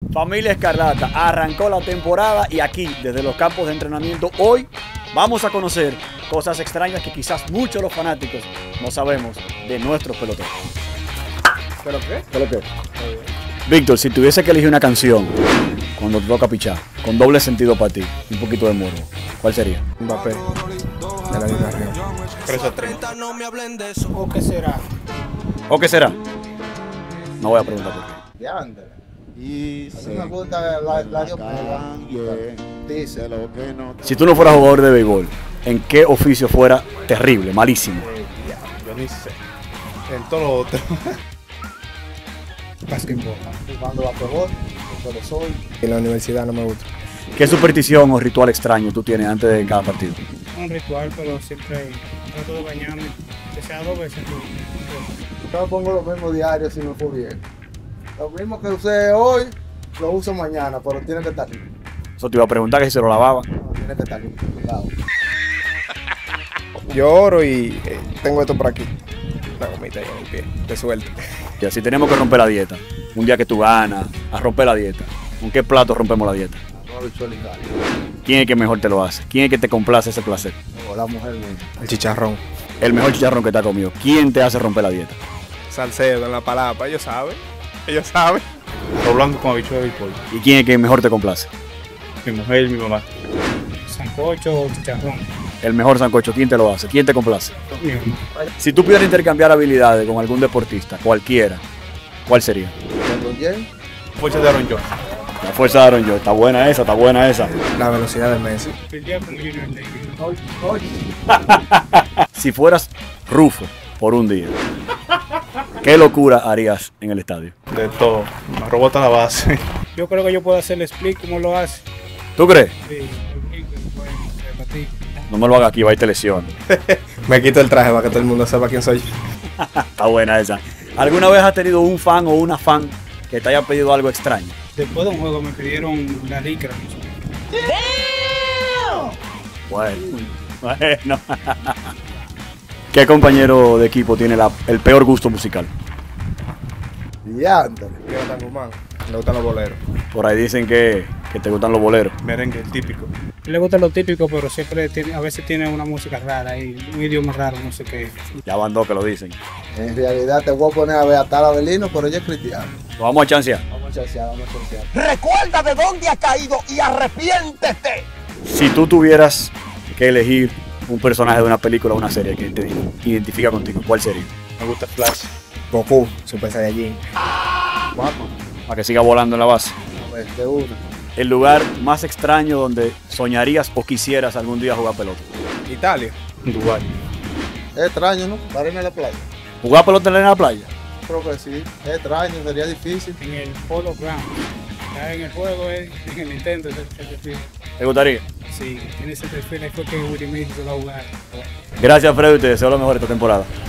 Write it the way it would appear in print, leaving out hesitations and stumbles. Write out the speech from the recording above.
Familia Escarlata, arrancó la temporada y aquí, desde los campos de entrenamiento, hoy vamos a conocer cosas extrañas que quizás muchos de los fanáticos no sabemos de nuestros peloteros. ¿Pero qué? ¿Pero qué? Víctor, si tuviese que elegir una canción cuando te toca pichar, con doble sentido para ti, un poquito de morbo, ¿cuál sería? Mbappé, de la Liga Real. 3-3. ¿O qué será? ¿O qué será? No voy a preguntar por qué. Diandre. Y A mí me gusta la dice lo que no. Si tú no fueras jugador de béisbol, ¿en qué oficio fuera terrible, malísimo? Yo ni sé. En todo lo otro. Básquetbol. jugando basquetbol, profesor. En la universidad no me gusta. ¿Qué superstición o ritual extraño tú tienes antes de cada partido? Un ritual, pero siempre trato de bañarme, que sea 2 veces. Yo pongo los mismos diarios si me fue bien. Lo mismo que usé hoy, lo uso mañana, pero tiene que estar limpio. Eso te iba a preguntar que si se lo lavaba. No, tiene que estar limpio. Cuidado. Yo oro y tengo esto por aquí. Una gomita ahí en el pie, de suerte. Y así tenemos que romper la dieta. Un día que tú ganas, a romper la dieta. ¿Con qué plato rompemos la dieta? No, bichuelo y gallo. ¿Quién es que mejor te lo hace? ¿Quién es que te complace ese placer? O la mujer misma. El chicharrón. El mejor chicharrón que te ha comido. ¿Quién te hace romper la dieta? Salcedo en la palapa, ellos saben. Ellos saben. Arroz blanco con habichuela y pollo. ¿Y quién es que mejor te complace? Mi mujer y mi mamá. Sancocho o chicharrón. El mejor sancocho. ¿Quién te lo hace? ¿Quién te complace? Mi mamá. Si tú pudieras intercambiar habilidades con algún deportista, cualquiera, ¿cuál sería? Cuando llegue, Fuerza de Aaron Jones. La fuerza de Aaron Jones. Está buena esa, está buena esa. La velocidad de Messi. Pelear con Junior Davis. hoy. Si fueras Rufo por un día, ¿qué locura harías en el estadio? De todo. Me robó hasta la base. Yo creo que yo puedo hacer el split como lo hace. ¿Tú crees? Sí, el split que puede repartir. No me lo hagas aquí, va a ir te lesión. Me quito el traje para que todo el mundo sepa quién soy. Está buena esa. ¿Alguna vez has tenido un fan o una fan que te haya pedido algo extraño? Después de un juego me pidieron la licra. Bueno. ¿Qué compañero de equipo tiene el peor gusto musical? Diandre. Jonathan Guzmán. Le gustan los boleros. Por ahí dicen que te gustan los boleros. Merengue, el típico. Le gusta lo típico, pero siempre tiene, a veces tiene una música rara y un idioma raro, no sé qué. Ya van dos que lo dicen. En realidad te voy a poner a ver a Tal Avelino, pero ella es cristiano. Lo vamos a chancear. Vamos a chancear, vamos a chancear. Recuerda de dónde has caído y arrepiéntete. Si tú tuvieras que elegir un personaje de una película o una serie que te identifica contigo, ¿cuál sería? Me gusta Flash. Goku, Super Saiyajin. Guapo. Para que siga volando en la base. A ver, de una. El lugar más extraño donde soñarías o quisieras algún día jugar pelota. Italia. Dubái. Es extraño, ¿no? Estar en la playa. ¿Jugar pelota en la playa? Creo que sí. Es extraño, sería difícil. En el Polo Ground. Ya en el juego, en el Nintendo, ese perfil. ¿Te gustaría? Sí, tiene ese perfil, ahí fue que Willie Mays se va a jugar. Gracias, Freddy, y te deseo lo mejor esta temporada.